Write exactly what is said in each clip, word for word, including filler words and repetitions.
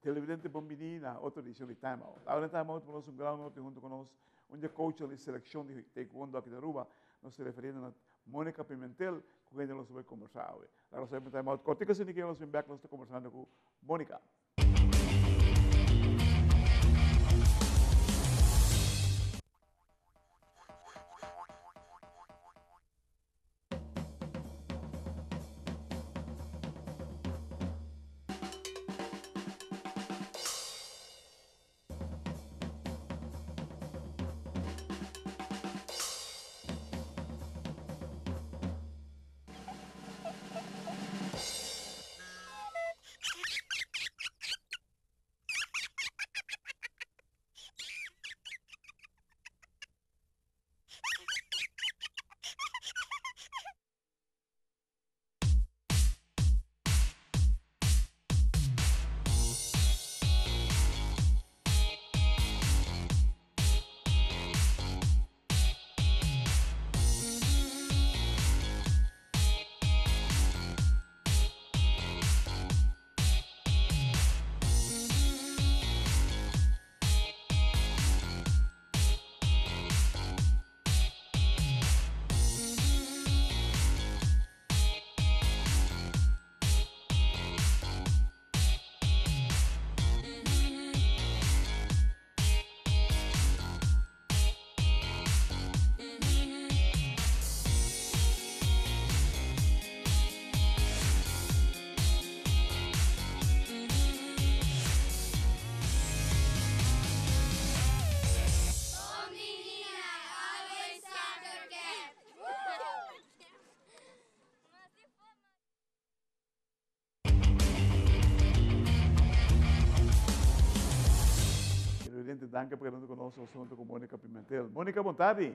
televidente bombini na outra edição de Time Out. Agora em Time Out, nós um grau note junto com nós, onde coach de seleção de taekwondo aqui da Aruba, nós se referindo a Mônica Pimentel, com quem nós vamos conversar hoje. Agora nós vamos Time Out. Cortica se ninguém nós vem back, nós estamos conversando com Mônica. Danke por estar conosco junto com Mônica Pimentel. Mônica, boa tarde.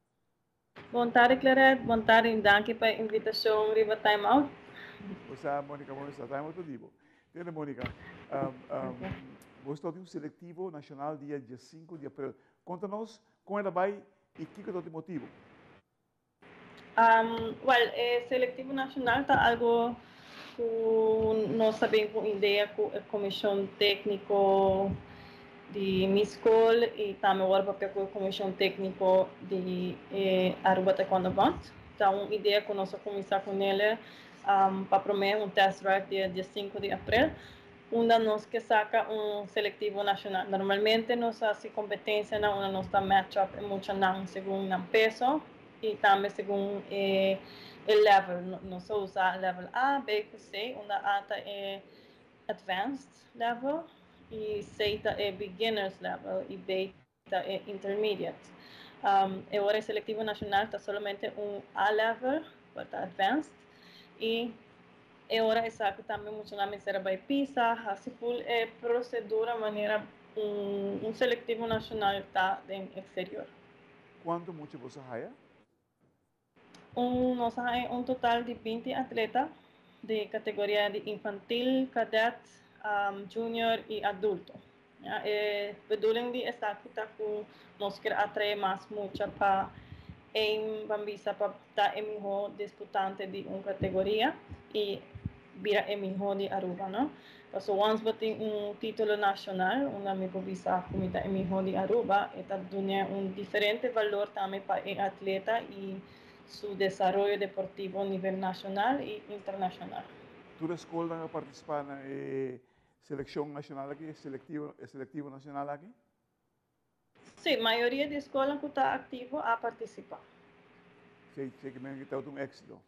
Boa tarde, Claret. Boa tarde. Danke pela invitação Riva Time Out. Você, Mônica, vamos estar Time Out vivo. Entende, Mônica? Um, um, você está em um seletivo nacional dia cinco de abril. Conta-nos como ela vai e o que é o motivo. Um, well, é seletivo nacional está algo que nós sabemos com ideia com a comissão técnica de minha escola e também agora papel com a comissão técnica de eh, Aruba Taekwondo Band. Então, uma ideia que nós vamos começar com ela um, para promover um test drive dia cinco de abril, onde nós que saca um seletivo nacional. Normalmente nós fazemos competência na onde nós está match-up e muito não segundo o peso e também segundo eh, o level. Nós usamos level A, B, C, onde A é advanced level e C é beginners level e B é intermediate. Um, agora o seletivo nacional está somente um A level, para advanced, e agora exacto também muito na miséria vai PISA, assim por é procedura maneira um, um seletivo nacional está no exterior. Quanto muito você haya? Um, nós temos um total de vinte atletas de categoria de infantil, cadete, um, junior e adulto. Ja, é, bedoeling die is dat kita ku nós quer atrair mais muito para em bambisa para estar em melhor disputante de uma categoria e vira em melhor de Aruba, não? So once você um título nacional, um amigo bisa comida em melhor de Aruba, está dando um diferente valor também para o atleta e seu desenvolvimento deportivo a nível nacional e internacional. Toda escola vai participar na eh, seleção nacional aqui, seletivo, seletivo nacional aqui? Sim, a maioria de escolas que está ativa a participar. Sei, sei que mesmo que está um éxito.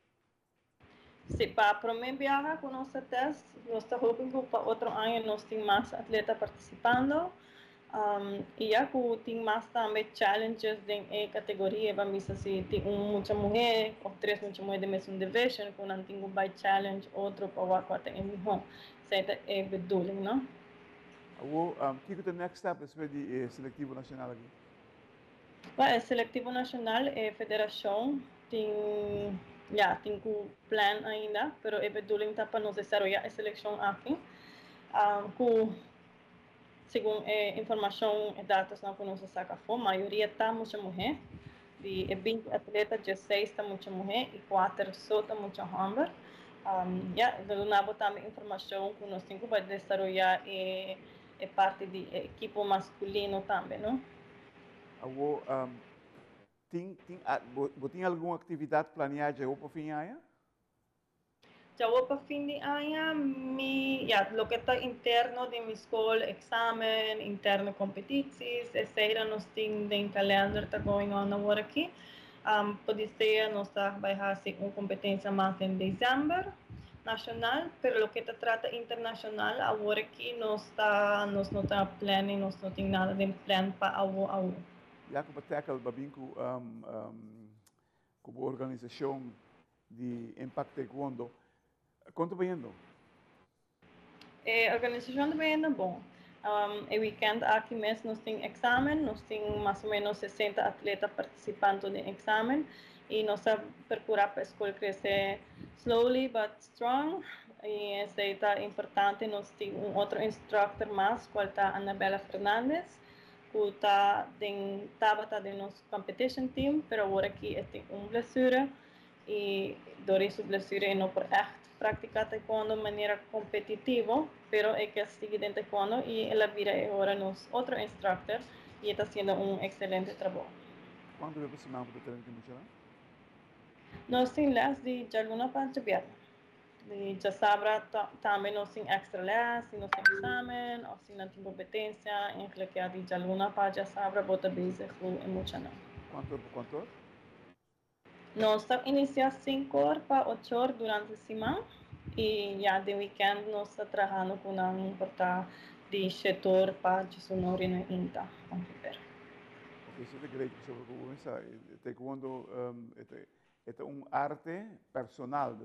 Sim, para o primeiro viagem com nossa teste, nós estamos hoping que para outro ano nós temos mais atletas participando. Um, e já que tem mais também challenges em categoria, vamos dizer assim, tem muita mulher, ou três muitas mulheres de mesmo division, que não tem um by challenge, outro para o quarto em Mihon. Isso é bedoeling, não? O que é o next step depois de eh, seletivo nacional aqui? Well, o seletivo nacional é a federação, tem, já, tem um plano ainda, mas é bedoeling para nós desenvolver a seleção aqui. Um, com segundo a informação e dados que nós saca fora, a maioria está muita mulher. De vinte atletas, dezesseis está muita mulher e quatro só está muita homem. Um, yeah, donamos também informação que nós temos para desenvolver e, e parte do equipo masculino também, não? Awo, um, tem, tem, uh, tem alguma atividade planeada já para o fim de ano? Já para fim de ano, mi, yeah, lo que está interno de minha escola, exame, interno competições, etcétera. Nós temos em calendário está going on agora aqui. Um, pode ser nós vai fazer uma competência mais em dezembro nacional, pero lo que te trata internacional agora aqui nós está nós não está planning, nós não tem nada de plan para awo awo. Já que para tackle babinco um, um, como organização de Impact Taekwondo, quanto vai indo? A organização também é bom. Um, e weekend aqui mesmo nós temos exame, nós temos mais ou menos sessenta atletas participando no exame e nós procurar para a escola crescer slowly but strong. E isso é importante. Nós temos um outro instructor mais, qual é a Anabela Fernandes, que está estava no nosso competition team, mas agora aqui tem uma blessura e durante a blessura não por echt praticar taekwondo de maneira competitiva, pero é que sigue dentro de taekwondo e ela vira agora nos outro instructor e está fazendo um excelente trabalho. Quanto é por semana para ter que mexer? Nós temos les de jaluna para jabiar. De jasabra também nós temos extra les, nós temos exame, ou se não tem competência, em que é de jaluna para jasabra, bota base com emocional. Quanto por quanto? Nós estamos iniciando cinco horas para oito horas durante a semana e já de weekend nós estamos trabalhando com um portal de setor para sonoro e inta. Ok, isso é grande, sobre o que começar. Taekwondo é um arte personal,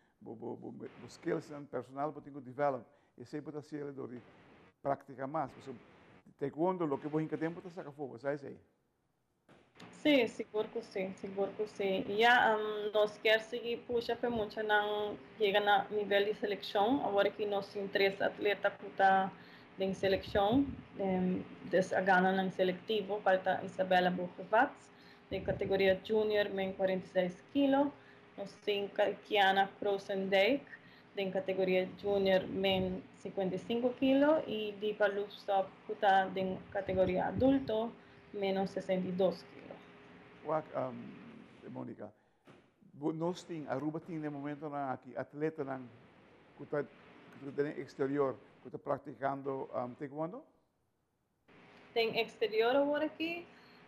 os skills são personal para ter develop e sempre está sendo de prática mais. Taekwondo, o que vou em tempo está saca fogo, sabe aí? Sim, seguro que sim, seguro que sim. E já um, nós queremos seguir puxa para muito não chega na nível de seleção. Agora que nós temos três atletas que estão em seleção, um, dessa gana no seletivo, falta Isabela Buchwatz, de categoria junior, men quarenta e seis quilos. Nós temos Kiana Krosendijk, de categoria junior, men cinquenta e cinco quilos, e Dipa Lupstop, que está em categoria adulto, menos sessenta e dois quilos. Wak, um, Monica, nós temos, Aruba tem no momento na aqui atleta na que está no exterior, que está praticando um, taekwondo? Tem exterior agora aqui,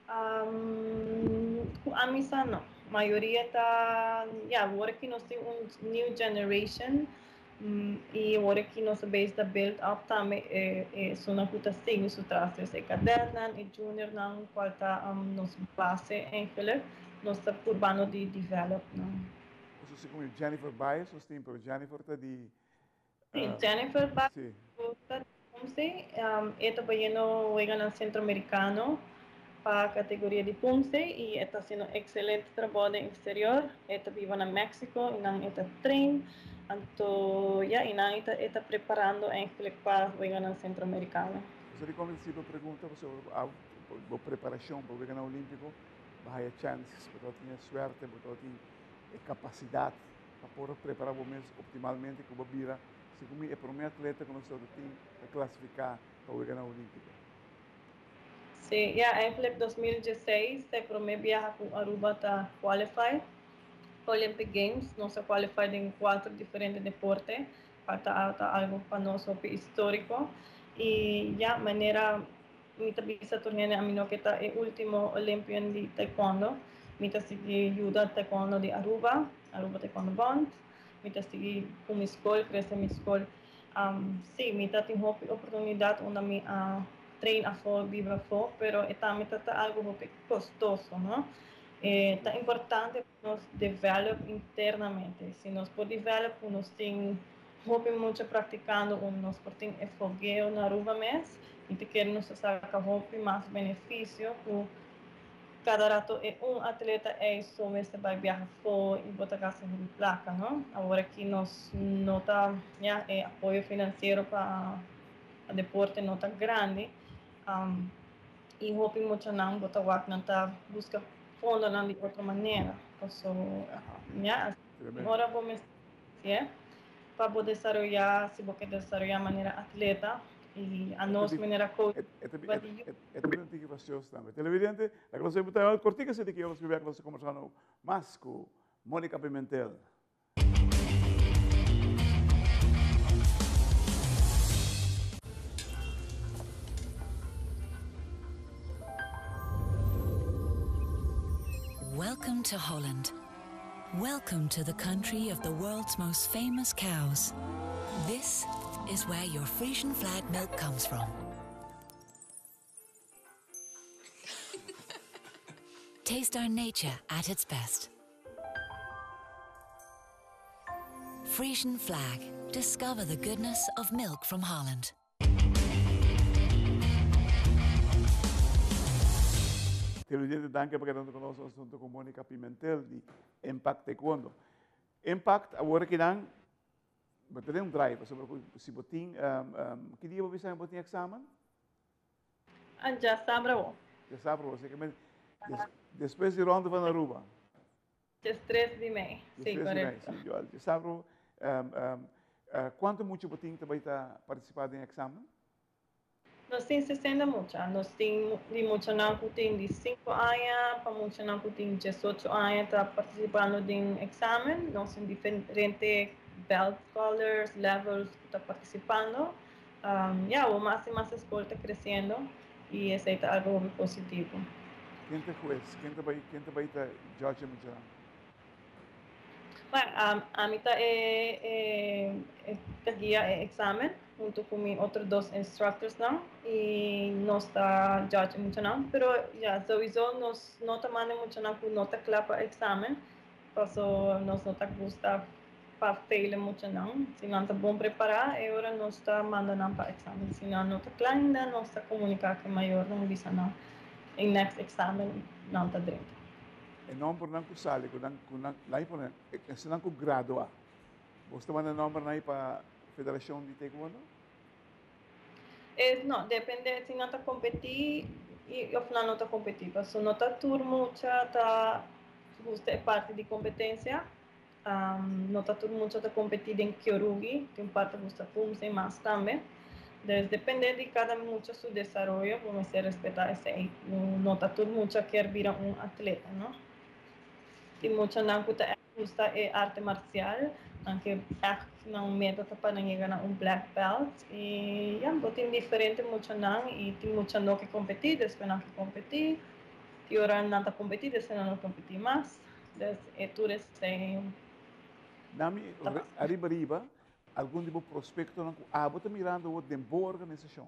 um, a missa não. A maioria está, yeah, agora aqui nós temos um new generation um, e agora aqui nós base da build up também é, é só na puta sigo isso traz esse caderno e junior não qual está um, nos base em Philip nós está urbano de develop não. Você se como Jennifer Baez, você tem para Jennifer tá de Sim, Jennifer Baez, sim. como se um, está ganhando juega no centro-americano para a categoria de Ponce e está fazendo excelente trabalho no exterior. Está vivo na México e não está trein. Então, já e não está está preparando em para jogar no centro-americano. Você como se eu pergunta sobre a, a preparação para o Vegano Olímpico, vai ter chances, para ter sorte, para ter capacidade para poder preparar o mês optimalmente com a bira. Se como é para o meu atleta que nós temos que classificar para o Vegano Olímpico. Sim, já em dois mil e dezesseis, se para mim viajar com Aruba está qualify Olympic Games, nós qualify em quatro diferentes deportes, para algo para nós histórico e já maneira mita bisa torneio a mim que está é o último Olympian de taekwondo, mita segui ajuda taekwondo de Aruba, Aruba Taekwondo Bond, mita segui com escola, crescer minha escola, um, sim, mita tem oportunidade onde me uh, trein a fora, viva fora, pero é também tá algo custoso, não? É tá importante nós develop internamente. Se nós por develop, nós tem hobby muito praticando, nós por tem fogueo na Aruba mês, e te queremos sacar hobby mais benefício, por cada rato é um atleta é só mesmo vai viajar fora e botar casa em placa, não? Agora que nós não tá, já é apoio financeiro para o deporte não tá grande, um, e hoping muito não botar o não tá busca fundo não de outra maneira, então, yeah, agora vamos, yeah. para poder desarrollar, si vos querés desarrollar de manera atleta y a nos Esta di- manera coach. et- et- et- vadillo. et- et- et- et- gracioso também. Televidente, a classe é muito cortica, se de que eu escrevi a classe conversando mais com Mônica Pimentel. Welcome to Holland. Welcome to the country of the world's most famous cows. This is where your Frisian flag milk comes from. Taste our nature at its best. Frisian flag. Discover the goodness of milk from Holland. Televidente, danke por quedando conosco junto com Mônica Pimentel de Impact Taekwondo. Impact, agora que não, vai ter um drive, se botin, um, um, que dia você vai botar exame? Ah, já está bravo. Já sabe, você que des, depois de ronda van Aruba. Dia três de maio. Sim, correto. Sim, já sabe, um, um, uh, quanto muito botin também está participando em exame? Nós temos sessenta muito. Nós temos de muito não que tem de cinco anos, para muito não que tem dezoito anos, está participando de um exame. Nós temos diferentes belt colors, levels que está participando. Um, yeah, o mais e mais escola está crescendo e isso é algo positivo. Quem é juez? Quem também quem também está judge muito? Bueno, a mí está eh, eh, guía eh, examen junto con mis otros dos instructors, ¿no? Y no está judge mucho, ¿no? Pero ya, sowieso nos no tomamos mucho, ¿no? No te clapa examen, paso nos no te gusta para fail mucho, ¿no? Si no está bom preparado, ahora no está mandando para examen. Si no, no está claro, no está comunicando que mayor no dice, ¿no? En next examen no está dentro. E não por não sale, com não com não lá por não, se não com gradua. Você manda número aí para a Federação de Taekwondo? Es, no, depende si no está competir y o no está competir. Pues no está turno mucha está usted es parte de competencia. Um, no está turno mucha está competir en Kyorugi, que en parte gusta puntos y más también. Entonces, depende de cada mucho su desarrollo, como se respeta ese. No está turno mucha que hervir un atleta, ¿no? Y mucho no gusta el arte marcial, aunque não medo para chegar a um black belt e já yeah, tem diferente muito não e tem muito não que competir, depois não que competir, e agora não está competir, depois não competir mais, então é tudo assim. Nami arriba arriba algum tipo de prospecto não ah bota mirando o de boa organização.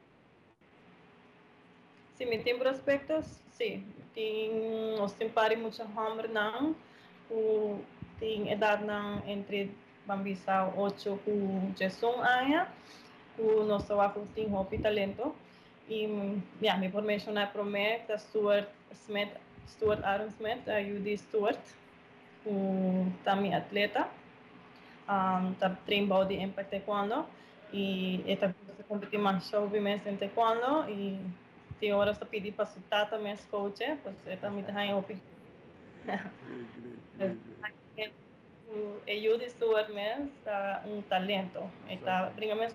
Sim, me tem prospectos, sim, tem nós tem pare muito homem não, o tem idade não entre Bambisa ocho ku Jesung años, ku nosso trabalho tem hobby talento e yeah, me formation na promet da Stuart Smith, Stuart Aaron Smith, a U D Stuart, ku também atleta, um, tá train body impact taekwondo e esta competir mais obviamente em taekwondo e tem horas para pedir para soltar também as coaches, pois é também tem hobby. E o de Stuart mesmo está um talento. Está, brincadeira.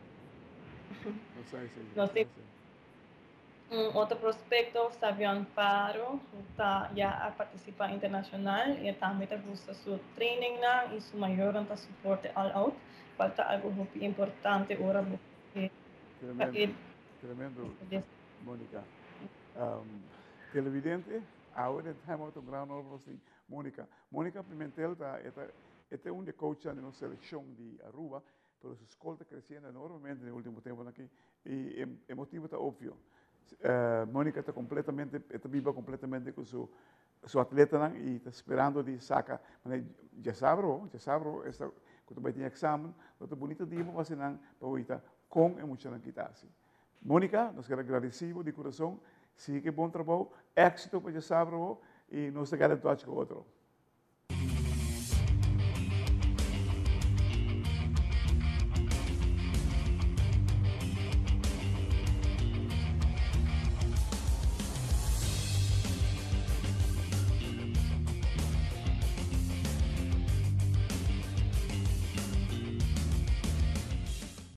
Nós temos um outro prospecto, Savion Faro, está já a participar internacional e também está gosta seu training e seu maior está suporte all out. Falta algo muito importante agora. Tremendo, tremendo, Mônica. Um, televidente, agora estamos no grau novo assim, Mônica. Mônica Pimentel está este é um de coach na nossa seleção de Aruba, mas sua escola está crescendo enormemente no último tempo aqui e o motivo está óbvio. Uh, Mônica está completamente, está viva completamente com seu seu atleta e está esperando de sacar. Mas já sabe, já sabe, esta quando vai ter exame, outra bonita dia para fazer não para oita com emoção que está assim. Mônica, nós queremos agradecer de coração, siga bom trabalho, éxito para já sabe e nós queremos atuar com outro.